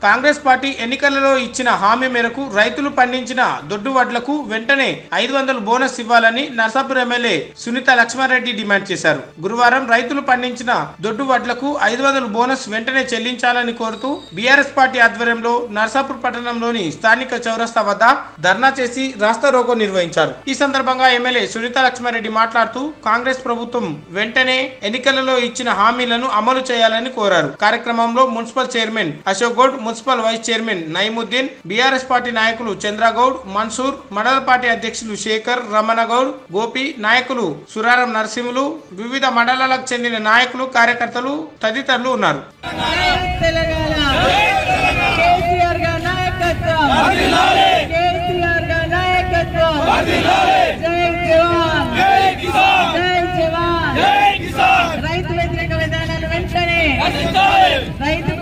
Congress party ఎన్నికలలో ఇచ్చిన హామీ మేరకు రైతులు పండించిన దొడ్డు వడ్లకు వెంటనే 500 బోనస్ ఇవ్వాలని నర్సాపూర్ ఎమ్మెల్యే సునీత లక్ష్మారెడ్డి డిమాండ్ చేశారు. గురువారం రైతులు పండించిన దొడ్డు వడ్లకు 500 బోనస్ వెంటనే చెల్లించాలని కోరుతూ బీఆర్ఎస్ పార్టీ ఆధ్వర్యంలో నర్సాపూర్ పట్టణంలోని స్థానిక చౌరస్తా వద్ద ధర్నా చేసి రాస్తా రోకో నిర్వహించారు. ఈ సందర్భంగా ఎమ్మెల్యే సునీత లక్ష్మారెడ్డి మాట్లాడుతూ కాంగ్రెస్ ప్రభుత్వం వెంటనే ఎన్నికలలో ఇచ్చిన హామీలను అమలు చేయాలని కోరారు. కార్యక్రమంలో municipal chairman Ashok Goud, municipal vice chairman Nayeemuddin, BRS party నాయకులు చంద్రగౌడ్, మన్సూర్, మండల పార్టీ అధ్యక్షులు శేఖర్, రమణగౌడ్, గోపి, నాయకులు సురారం నరసింహులు, వివిధ మండలాలకు చెందిన నాయకులు, కార్యకర్తలు తదితరులు ఉన్నారు. రైతు వ్యతిరేక విధానాలు వెంటనే